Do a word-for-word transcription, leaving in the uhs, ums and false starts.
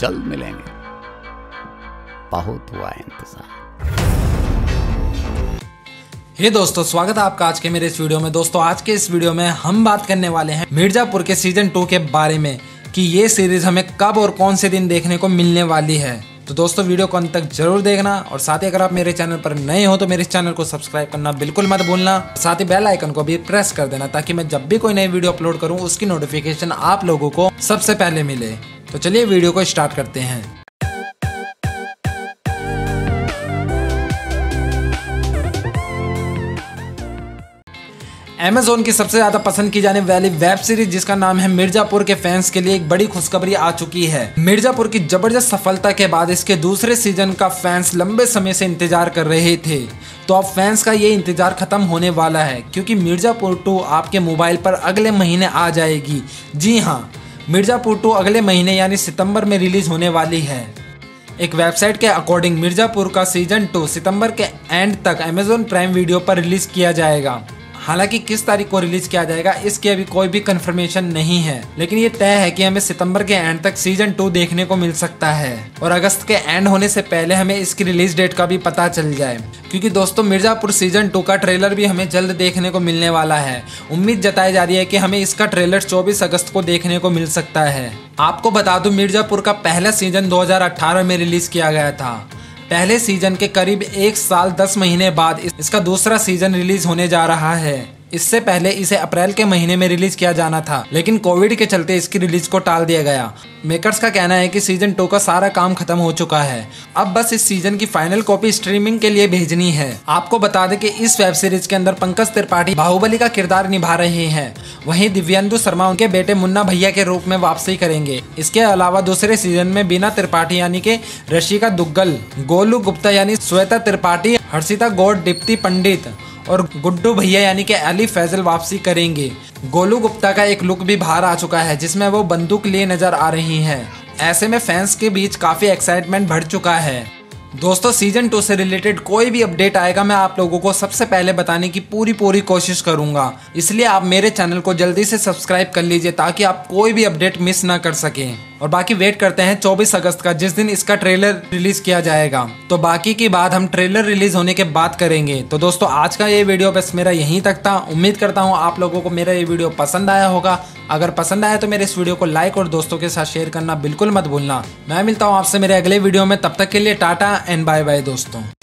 जल्द मिलेंगे। बहुत हुआ इंतजार। हे hey दोस्तों, स्वागत है आपका आज के मेरे इस वीडियो में। दोस्तों आज के इस वीडियो में हम बात करने वाले हैं मिर्जापुर के सीजन टू के बारे में कि ये सीरीज हमें कब और कौन से दिन देखने को मिलने वाली है। तो दोस्तों वीडियो को अंत तक जरूर देखना और साथ ही अगर आप मेरे चैनल पर नए हो तो मेरे इस चैनल को सब्सक्राइब करना बिल्कुल मत भूलना। साथ ही बेल आइकन को भी प्रेस कर देना ताकि मैं जब भी कोई नई वीडियो अपलोड करूं उसकी नोटिफिकेशन आप लोगों को सबसे पहले मिले। तो चलिए वीडियो को स्टार्ट करते हैं। Amazon की सबसे ज्यादा पसंद की जाने वाली वेब सीरीज जिसका नाम है मिर्जापुर के फैंस के लिए एक बड़ी खुशखबरी आ चुकी है। मिर्जापुर की जबरदस्त सफलता के बाद इसके दूसरे सीजन का फैंस लंबे समय से इंतजार कर रहे थे। तो अब फैंस का ये इंतजार खत्म होने वाला है क्योंकि मिर्जापुर टू आपके मोबाइल पर अगले महीने आ जाएगी। जी हाँ, मिर्जापुर टू अगले महीने यानी सितंबर में रिलीज होने वाली है। एक वेबसाइट के अकॉर्डिंग मिर्जापुर का सीजन टू सितंबर के एंड तक अमेजोन प्राइम वीडियो पर रिलीज किया जाएगा। हालांकि किस तारीख को रिलीज किया जाएगा इसकी अभी कोई भी कंफर्मेशन नहीं है, लेकिन ये तय है कि हमें सितंबर के एंड तक सीजन टू देखने को मिल सकता है और अगस्त के एंड होने से पहले हमें इसकी रिलीज डेट का भी पता चल जाए। क्योंकि दोस्तों मिर्जापुर सीजन टू का ट्रेलर भी हमें जल्द देखने को मिलने वाला है। उम्मीद जताई जा रही है कि हमें इसका ट्रेलर चौबीस अगस्त को देखने को मिल सकता है। आपको बता दूं मिर्जापुर का पहला सीजन दो हजार अठारह में रिलीज किया गया था। पहले सीजन के करीब एक साल दस महीने बाद इसका दूसरा सीजन रिलीज होने जा रहा है। इससे पहले इसे अप्रैल के महीने में रिलीज किया जाना था, लेकिन कोविड के चलते इसकी रिलीज को टाल दिया गया। मेकर्स का कहना है कि सीजन टू का सारा काम खत्म हो चुका है, अब बस इस सीजन की फाइनल कॉपी स्ट्रीमिंग के लिए भेजनी है। आपको बता दें कि इस वेब सीरीज के अंदर पंकज त्रिपाठी बाहुबली का किरदार निभा रहे हैं, वहीं दिव्येंदु शर्मा उनके बेटे मुन्ना भैया के रूप में वापसी करेंगे। इसके अलावा दूसरे सीजन में बीना त्रिपाठी यानी कि रशिका दुग्गल, गोलू गुप्ता यानी श्वेता त्रिपाठी, हर्षिता गौड़, दीप्ति पंडित और गुड्डू भैया यानी कि अली फैजल वापसी करेंगे। गोलू गुप्ता का एक लुक भी बाहर आ चुका है जिसमें वो बंदूक लिए नजर आ रही हैं। ऐसे में फैंस के बीच काफी एक्साइटमेंट बढ़ चुका है। दोस्तों सीजन टू से रिलेटेड कोई भी अपडेट आएगा मैं आप लोगों को सबसे पहले बताने की पूरी पूरी कोशिश करूंगा, इसलिए आप मेरे चैनल को जल्दी से सब्सक्राइब कर लीजिए ताकि आप कोई भी अपडेट मिस ना कर सकें। और बाकी वेट करते हैं चौबीस अगस्त का जिस दिन इसका ट्रेलर रिलीज किया जाएगा। तो बाकी की बात हम ट्रेलर रिलीज होने के बाद करेंगे। तो दोस्तों आज का ये वीडियो बस मेरा यहीं तक था। उम्मीद करता हूँ आप लोगों को मेरा ये वीडियो पसंद आया होगा। अगर पसंद आया तो मेरे इस वीडियो को लाइक और दोस्तों के साथ शेयर करना बिल्कुल मत भूलना। मैं मिलता हूँ आपसे मेरे अगले वीडियो में, तब तक के लिए टाटा एंड बाय बाय दोस्तों।